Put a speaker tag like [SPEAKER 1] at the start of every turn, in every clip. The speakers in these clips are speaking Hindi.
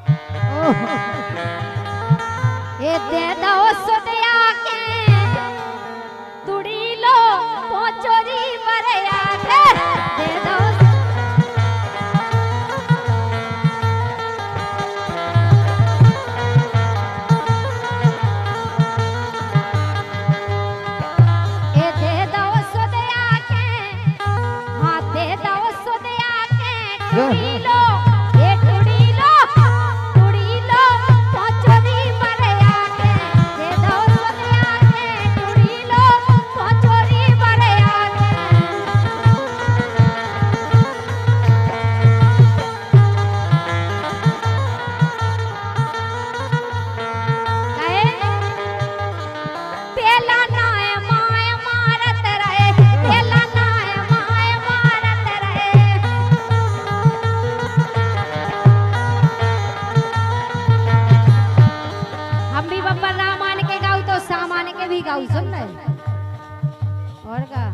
[SPEAKER 1] ये दे दो सुदिया के तुड़ी लो पोचोरी बरया के दे दो ये दे दो सुदिया के हाँ दे दो सुदिया के तुड़ी लो गाऊ सुन रहे और का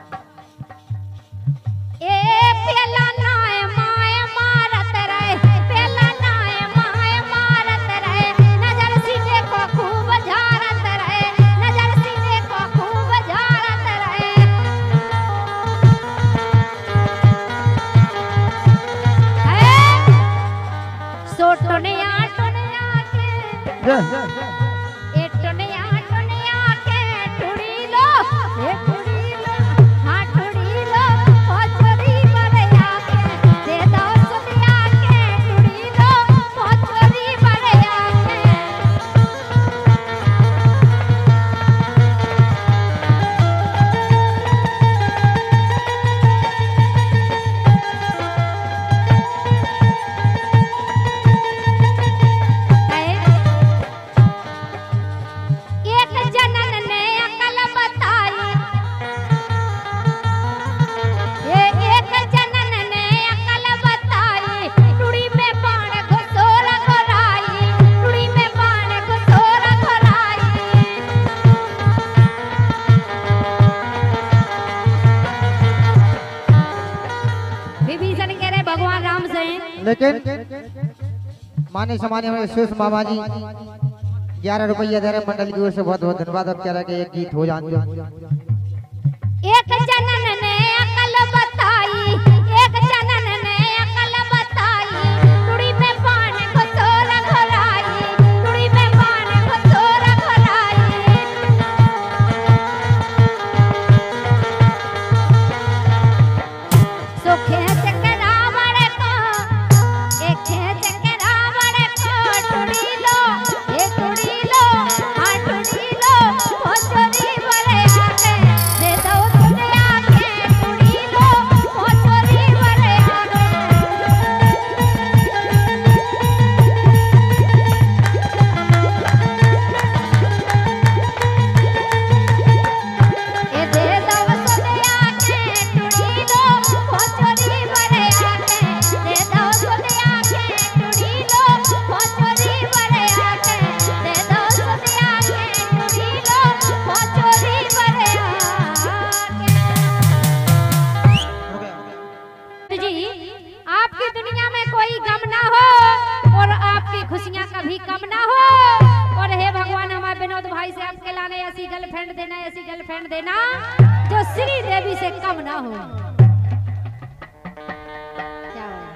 [SPEAKER 1] ए पेला नाय माय मारत रहे पेला नाय माय मारत रहे नजर सीने को खूब झारत रहे नजर सीने को खूब झारत रहे सोटनिया टनिया के
[SPEAKER 2] लेकिन माने समाने में शेष मामा जी 11 रुपया दे रहे मंडल की ओर से बहुत बहुत धन्यवाद। अब कह रहा कि एक गीत हो जान दो।
[SPEAKER 1] एक जनन ने अकल बताई एक जनन ने अकल बताई तुड़ी में पानी को तोर घोराई तुड़ी में पानी को तोर घोराई सोखे कभी कम ना हो। और हे भगवान हमारे विनोद भाई से आपके लाने ऐसी गर्लफ्रेंड देना जो श्री देवी से कम ना हो। क्या हो?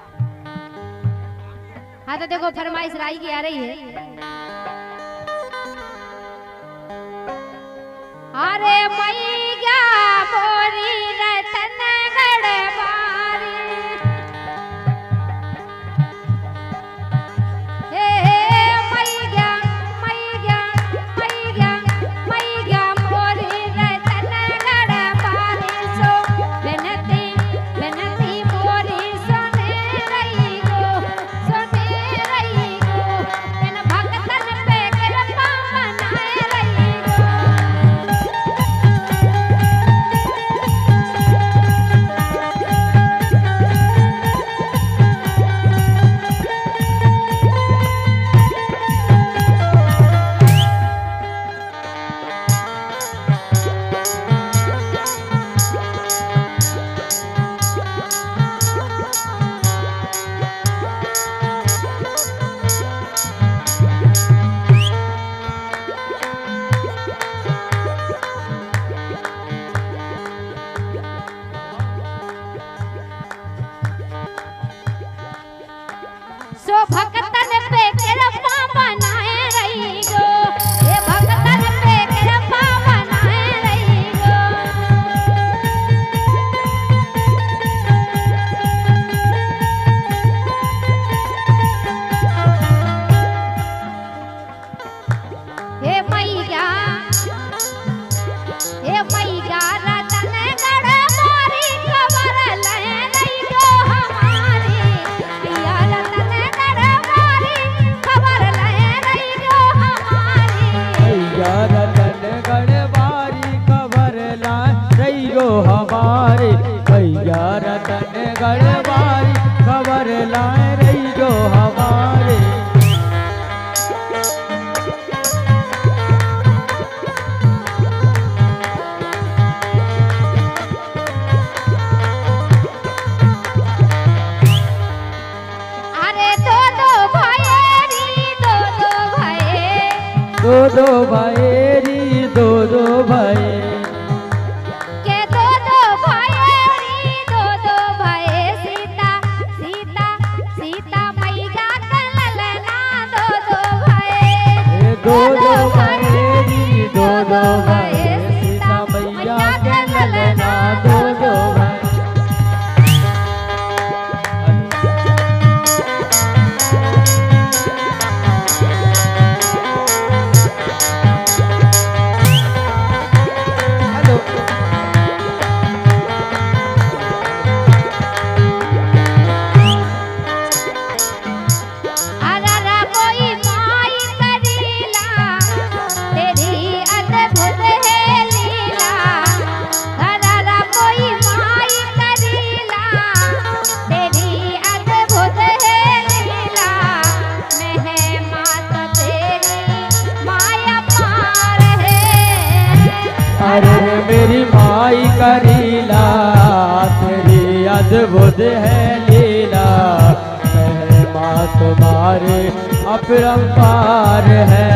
[SPEAKER 1] हाँ तो देखो फरमाइश राई की आ रही है। अरे मैया मोरी रतन गढ़वारी सो भक्तन पे कृपा बनाए रही गो, ये भक्तन पे कृपा बनाए रही गो। हे मैया रतन गढ़वारी खबर ले रही गो हमारी, मैया रतन गढ़वारी खबर ले रही गो हमारी।
[SPEAKER 3] मैया रतन गढ़वारी खबर ला रही गो हमारी, मैया रतन गढ़वारी खबर ला रही गो हमारी।
[SPEAKER 1] अरे दो दो भाई
[SPEAKER 3] दो दो भाई
[SPEAKER 1] के दो भाई सीता सीता सीता मैया कललना दो भाई
[SPEAKER 3] दो दो भाई सीता मैया के ललना दो भाई। अरे मेरी माई करीला तेरी अद्भुत है लीला, महिमा तुम्हारे अपरंपार है।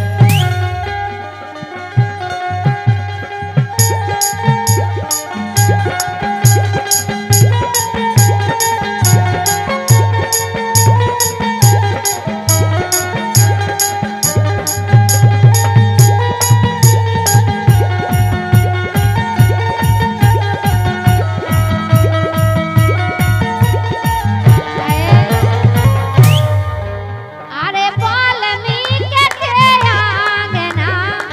[SPEAKER 1] अरे वाल्मीकि के आंगना,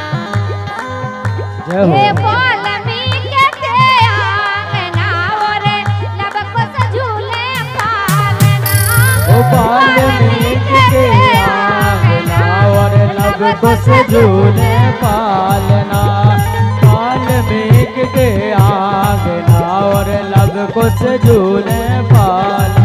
[SPEAKER 1] हे वाल्मीकि के आंगना और लब कुछ झूले पालना।
[SPEAKER 3] ओ वाल्मीकि के आंगना और लब कुछ झूले पालना, वाल्मीकि के आंगना और लब कुछ झूले पालना।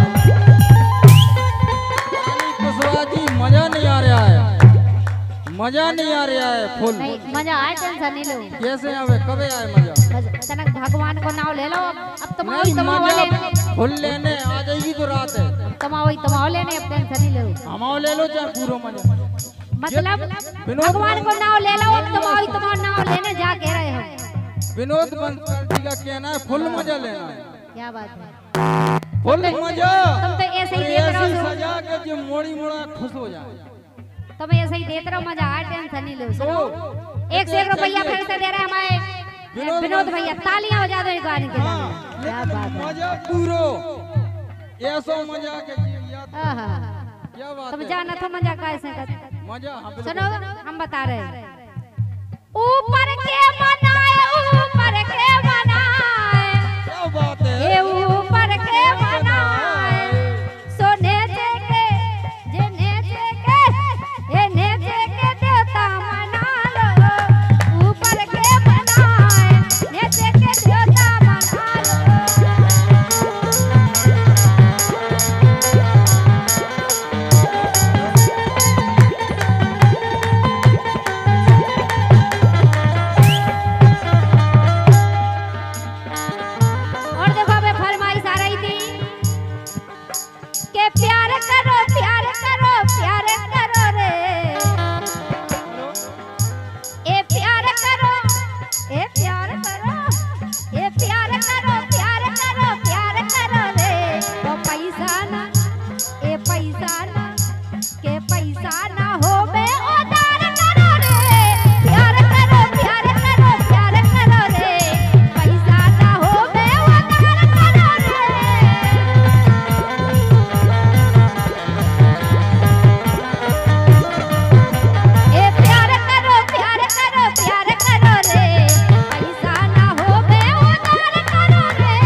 [SPEAKER 4] मजा नहीं आ रहा है, मजा नहीं आ रहा है फुल।
[SPEAKER 1] नहीं मजा आए, टेंशन नहीं लो।
[SPEAKER 4] कैसे आवे कबे आए मजा?
[SPEAKER 1] तनक भगवान को नाम ले लो। अब तुम आओ
[SPEAKER 4] मजा
[SPEAKER 1] लेने,
[SPEAKER 4] फुल लेने आ जाएगी तो रात है।
[SPEAKER 1] तुम आओ लेने, अब टेंशन नहीं लो।
[SPEAKER 4] हम आओ ले लो चाहे पूरा मजा,
[SPEAKER 1] मतलब भगवान को नाम ले लो। अब तुम नाम लेने जा कह रहे हो।
[SPEAKER 4] विनोद बंसल जी का कहना है फुल मजा लेना है।
[SPEAKER 1] क्या बात है,
[SPEAKER 4] फुल मजा।
[SPEAKER 1] तुम तो ऐसे ही देते रहो,
[SPEAKER 4] सजा के जो मोड़ी मोड़ा खुश हो जाए।
[SPEAKER 1] तुम ऐसे ही देते रहो, मजा आए, टेंशन नहीं लो। सुनो, 1 से 1 रुपया फिर से दे रहे हैं हमारे विनोद भैया। तालियां हो जाए गाने के लिए। क्या बात है,
[SPEAKER 4] मजा पूरो ऐसा मजा के
[SPEAKER 1] आहा,
[SPEAKER 4] क्या बात
[SPEAKER 1] तुम
[SPEAKER 4] है।
[SPEAKER 1] जाना था मजा कैसे कर।
[SPEAKER 4] मजा
[SPEAKER 1] सुनो, हम बता रहे हैं। ऊपर के मनाए, ऊपर के मनाए,
[SPEAKER 4] क्या बात है।
[SPEAKER 1] ये ऊपर के मनाए, सोने के जेने के ये नेचे के देवता मना लो। ऊपर के मनाए, नेचे के देवता मना लो। पैसा ना हो बे उधार करो रे प्यार करो प्यार करो प्यार करो रे पैसा ना हो बे उधार करो रे ए प्यार करो प्यार करो प्यार करो रे पैसा ना हो बे उधार करो रे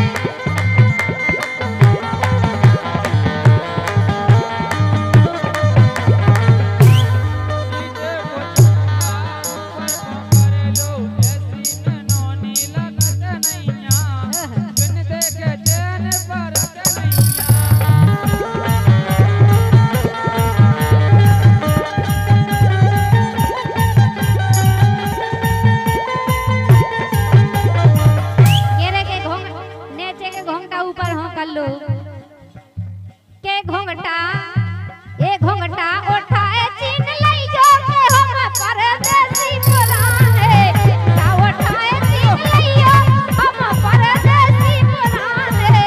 [SPEAKER 1] घोंघटा उठाए चीन लई जो के हम परदेसी पुराने ता उठाए चीन लइयो हम परदेसी पुराने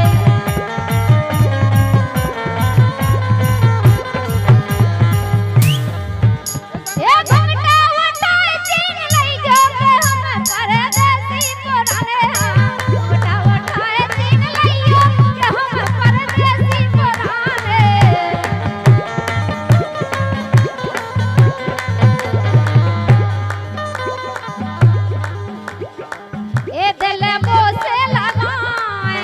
[SPEAKER 1] ए घोंघटा उठाए चीन लई जो के हम परदेसी पुराने घोंघटा उठाए चीन लइयो के हम परदेसी पुराने ए दिल मोसे लगाए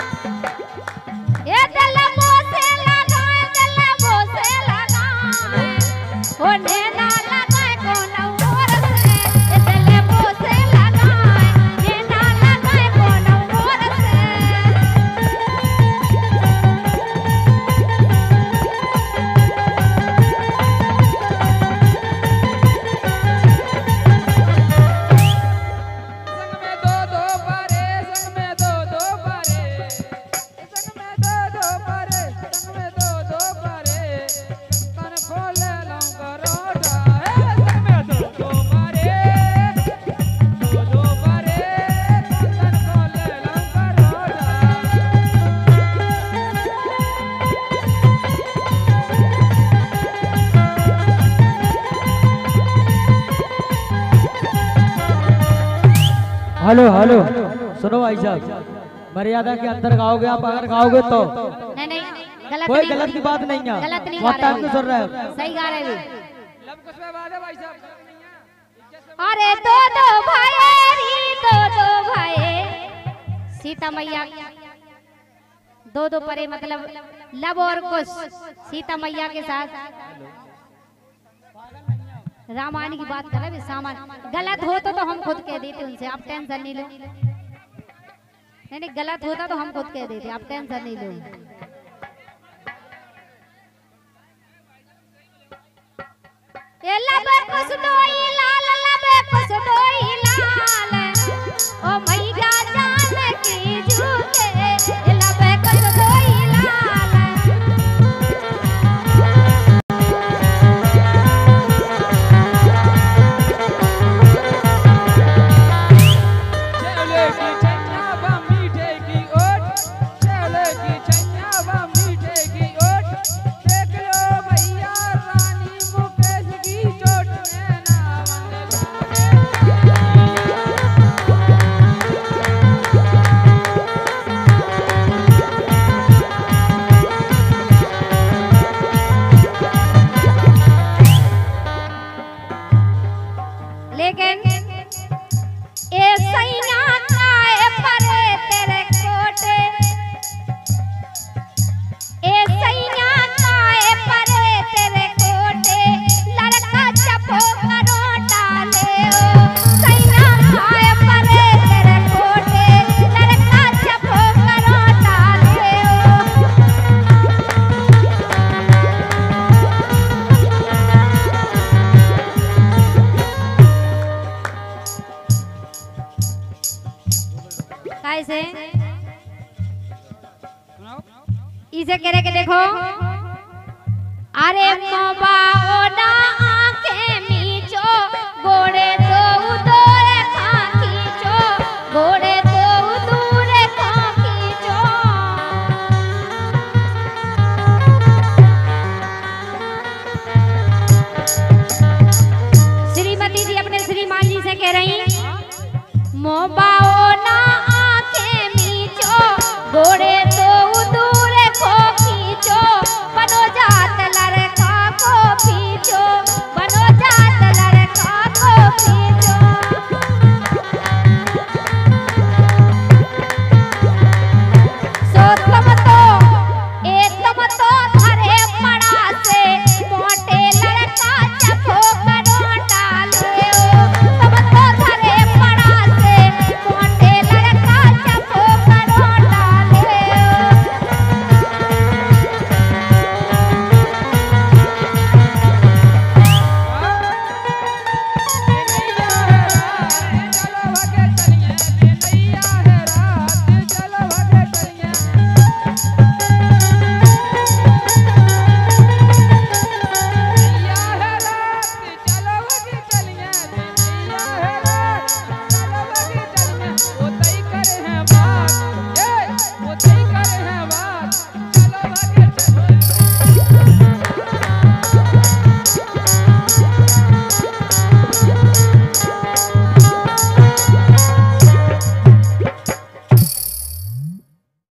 [SPEAKER 1] ए दिल मोसे लगाए दिल मोसे लगाए ओ नैना लगाए कौन और से ए दिल मोसे लगाए नैना लगाए कौन और से
[SPEAKER 3] हेलो हेलो सुनो भाई साहब, मर्यादा के अंदर गाओगे आप, अगर गाओगे तो
[SPEAKER 1] नहीं नहीं गलत
[SPEAKER 3] कोई
[SPEAKER 1] नहीं
[SPEAKER 3] गलत की बात नहीं है।
[SPEAKER 1] गलत नहीं
[SPEAKER 3] वक्त
[SPEAKER 1] गा
[SPEAKER 3] आपको सुन रहे
[SPEAKER 1] रहे
[SPEAKER 3] हो,
[SPEAKER 1] सही गा रहे भी अरे दो भाई सीता मैया दो परे मतलब लब और कुश सीता मैया के साथ रामायण की बात कर रहे सामान गलत हो तो हम खुद कह देते उनसे, आप टेंशन नहीं लो। नहीं गलत होता तो हम खुद कह देते, आप टेंशन नहीं लो। ये लबे कुछ दोई लाल लबे कुछ दोई लाल ओ मैया जान की झूठे ये लबे कुछ दोई लाल लेकिन ए सैया काए परे तेरे कोटे ए सैया काए परे तेरे कोटे लड़का चपो करो डाले ओ सैया काए परे तेरे कोटे लड़का चपो करो डाले ओ कैसे इसे कह रहे के देखो अरे मोबा